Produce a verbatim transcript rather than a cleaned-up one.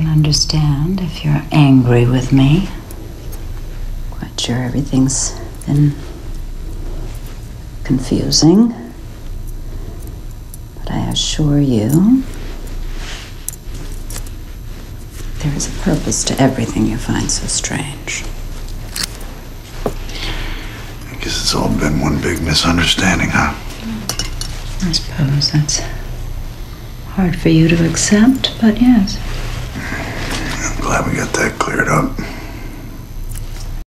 can understand if you're angry with me. Quite sure everything's been confusing. But I assure you, there is a purpose to everything you find so strange. I guess it's all been one big misunderstanding, huh? I suppose that's hard for you to accept, but yes. I'm glad we got that cleared up.